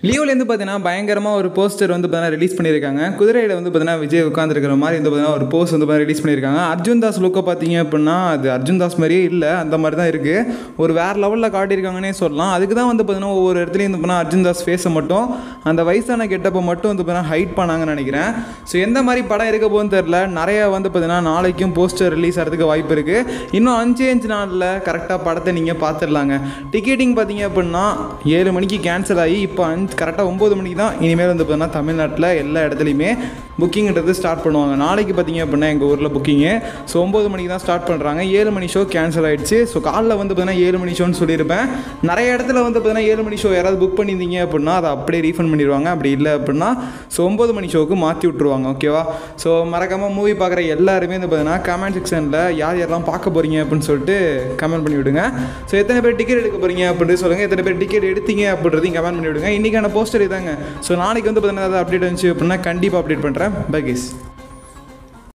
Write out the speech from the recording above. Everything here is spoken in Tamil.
லியோலேருந்து பார்த்தீங்கன்னா பயங்கரமாக ஒரு போஸ்டர் வந்து பார்த்தீங்கன்னா ரிலீஸ் பண்ணியிருக்காங்க. குதிரையில் வந்து பார்த்தீங்கன்னா விஜய் உட்காந்துருக்கிற மாதிரி வந்து பார்த்தீங்கன்னா ஒரு போஸ்ட் வந்து ரிலீஸ் பண்ணியிருக்காங்க. அர்ஜுன் தாஸ் லுக்கை பார்த்தீங்க அப்படின்னா அது அர்ஜுன் தாஸ் மாதிரியே இல்லை, அந்த மாதிரி தான் இருக்குது. ஒரு வேறு லெவலில் காட்டியிருக்காங்கன்னே சொல்லலாம். அதுக்கு தான் வந்து பார்த்தீங்கன்னா ஒவ்வொரு இடத்துலையும் வந்து பார்த்தீங்கன்னா அர்ஜுன் தாஸ் ஃபேஸை மட்டும் அந்த வயசான கெட்டப்பை மட்டும் வந்து பார்த்தீங்கன்னா ஹைட் பண்ணாங்கன்னு நினைக்கிறேன். ஸோ எந்த மாதிரி படம் இருக்க போகுதுன்னு தெரில. நிறையா வந்து பார்த்தீங்கன்னா நாளைக்கும் போஸ்டர் ரிலீஸ் ஆகிறதுக்கு வாய்ப்பு இருக்குது. இன்னும் 5 நாளில் கரெக்டாக படத்தை நீங்கள் பார்த்துடலாங்க. டிக்கெட்டிங் பார்த்தீங்க அப்படின்னா 7 மணிக்கு கேன்சல் ஆகி இப்போ கரெக்டாக 9 மணிக்கு தான் இனிமேல் வந்து பார்த்தீங்கன்னா தமிழ்நாட்டில் எல்லா இடத்துலையுமே புக்கிங்கிறது ஸ்டார்ட் பண்ணுவாங்க. நாளைக்கு பார்த்தீங்க அப்படின்னா எங்கள் ஊரில் புக்கிங்கு. ஸோ 9 மணிக்கு தான் ஸ்டார்ட் பண்ணுறாங்க. 7 மணி ஷோ கேன்சல் ஆகிடுச்சு. ஸோ காலைல வந்து பார்த்தீங்கன்னா 7 மணி ஷோன்னு சொல்லியிருப்பேன். நிறைய இடத்துல வந்து பார்த்தீங்கன்னா 7 மணி ஷோ யாராவது புக் பண்ணியிருந்தீங்க அப்படின்னா அதை அப்படியே ரீஃபண்ட் பண்ணிடுவாங்க. அப்படி இல்லை அப்படின்னா ஸோ 9 மணி ஷோவுக்கு மாற்றி விட்ருவாங்க. ஓகேவா? ஸோ மறக்காமல் மூவி பார்க்குற எல்லாருமே வந்து பார்த்தீங்கன்னா கமெண்ட் செக்ஷனில் யாரெல்லாம் பார்க்க போகிறீங்க அப்படின்னு சொல்லிட்டு கமெண்ட் பண்ணி விடுங்க. ஸோ எத்தனை பேர் டிக்கெட் எடுக்க போகிறீங்க அப்படின்னு சொல்லுங்கள். எத்தனை பேர் டிக்கெட் எடுத்தீங்க அப்படின்றதையும் கமெண்ட் பண்ணி விடுங்க. இன்றைக்கான போஸ்டர் இதாங்க. ஸோ நாளைக்கு வந்து பார்த்தீங்கன்னா அப்டேட் வந்துச்சு அப்படின்னா கண்டிப்பாக அப்டேட் பண்ணுறேன். Bye guys.